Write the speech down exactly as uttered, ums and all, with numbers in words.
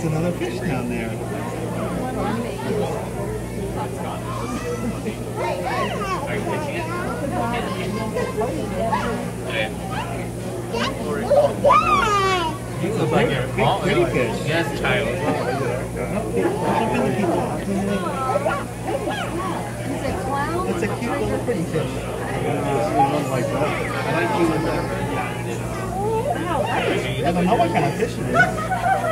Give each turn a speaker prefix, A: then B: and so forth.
A: another fish down there.
B: You look like you're a
A: pretty fish.
B: Yes, child.
A: It's a cute little pretty fish. Like that. I like you with that. I don't know what kind of fish it is.